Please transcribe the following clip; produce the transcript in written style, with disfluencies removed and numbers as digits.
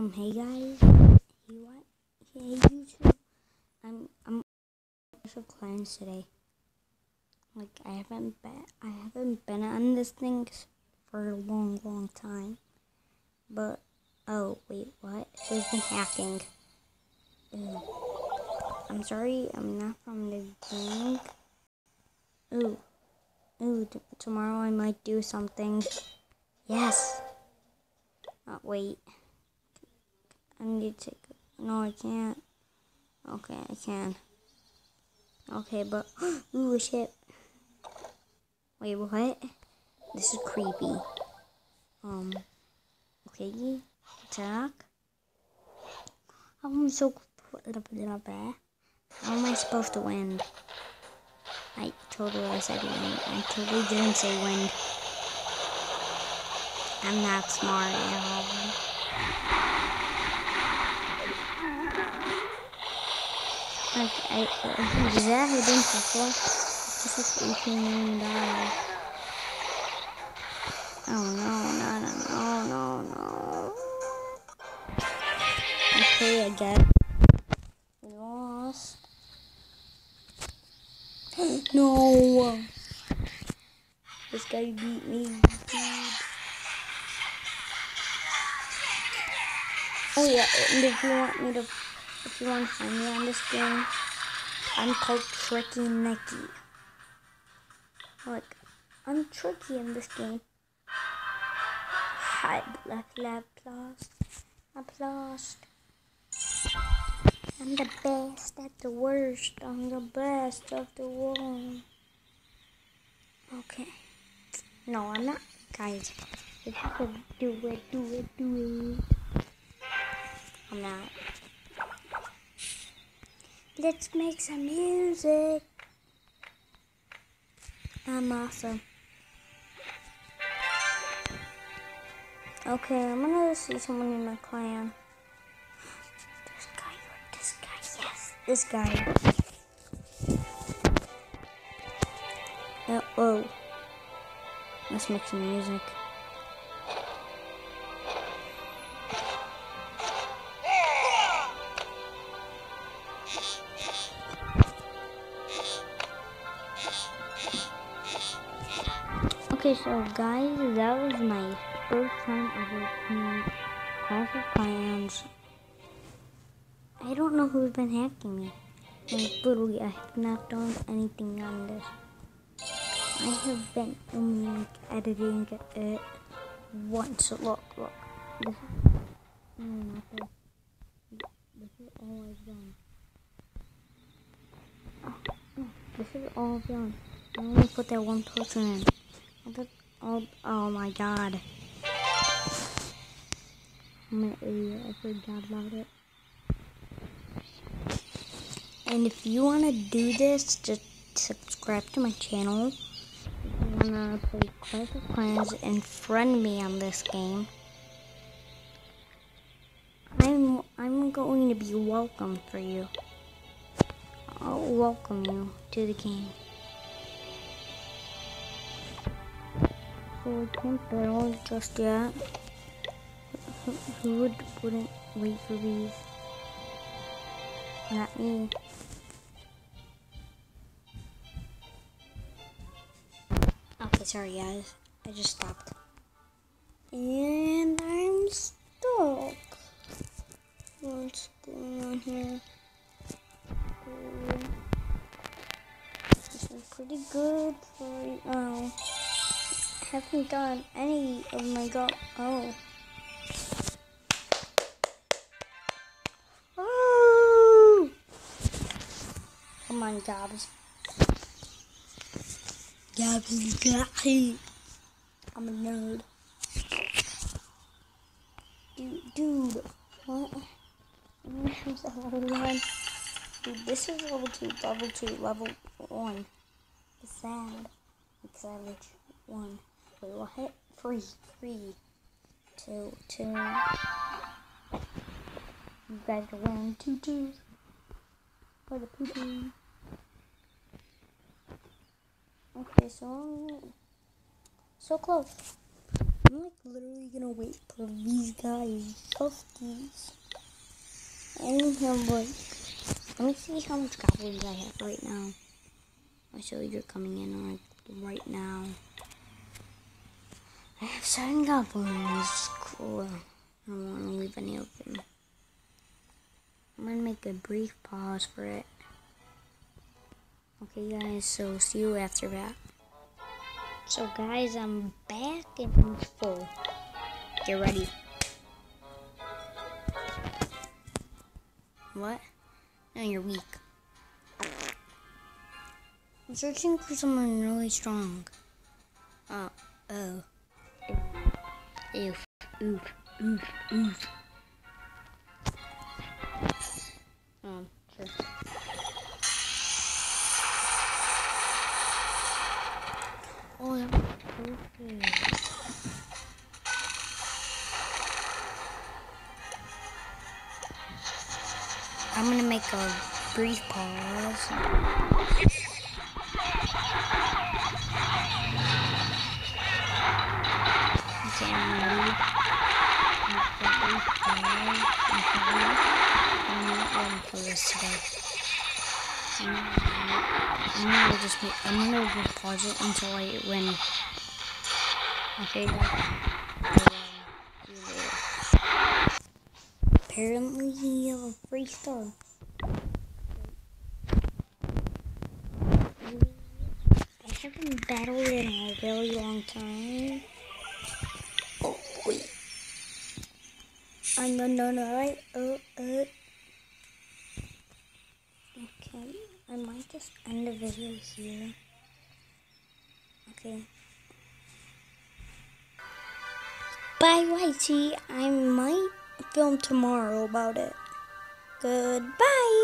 Hey guys, hey what? Hey YouTube. I'm Clash of Clans today. Like I haven't been on this thing for a long time. But oh wait, what? Who's been hacking? Ew. I'm sorry, I'm not from the gang. Tomorrow I might do something. Yes. Oh, wait. I need to. No, I can't. Okay, I can. Okay, but ooh, shit. Wait, what? This is creepy. Okay, attack. I'm so. How am I supposed to win? I totally said win. I totally didn't say win. I'm not smart at all. Like, is that hidden before? This is $18 million. Oh no. Okay, again. We lost. No! This guy beat me, dude. Oh yeah, and if you want to find me on this game, I'm called Tricky Nicky. Look, I'm tricky in this game. Hi, applause. I'm the best at the worst. I'm the best of the world. Okay. No, I'm not. Guys, if you could do it. I'm not. Let's make some music. I'm awesome. Okay, I'm gonna see someone in my clan. This guy, yes. This guy. Oh. Let's make some music. Okay, so guys, that was my first time ever playing Clash of Clans. I don't know who's been hacking me. Like, literally, I have not done anything on this. I have been only editing it once. Look. This is all I've done. This is all I've done. I only put that one person in. Oh my god. I'm an idiot. I forgot about it. And if you want to do this, just subscribe to my channel. If you want to play Clash of Clans and friend me on this game, I'm going to be welcome for you. I'll welcome you to the game. So I can't build just yet. Who wouldn't wait for these? Not me. Okay, sorry guys. I just stopped. And I'm stuck. What's going on here? This is pretty good for right now. I haven't done any of my Oh. Come on, Gabs. I'm a nerd. Dude. What? Dude, this is level 2, level 1. It's sad. It's Savage 1. Wait, we'll hit 3, 2. You guys are wearing tutus. For the poo-poo. Okay, so close. I'm like literally gonna wait for these guys, softies. I only have like, let me see how much goblins I have right now. I show you're coming in like right now. I have 7 goblins. Cool. I don't want to leave any open. I'm gonna make a brief pause for it. Okay guys, so see you after that. So guys, I'm back and I'm full. Get ready. What? No, you're weak. I'm searching for someone really strong. Oh. Oof, oof, oof, oof. Sure. Oh, that was perfect. I'm gonna make a brief pause. Okay, I'm ready. I'm not ready for this today. I'm gonna pause it until I win. Okay, apparently you have a free star. I haven't battled in a really long time. Oh, wait. I'm right. Okay, I might just end the video here. Okay. Bye, Whitey. I might film tomorrow about it. Goodbye.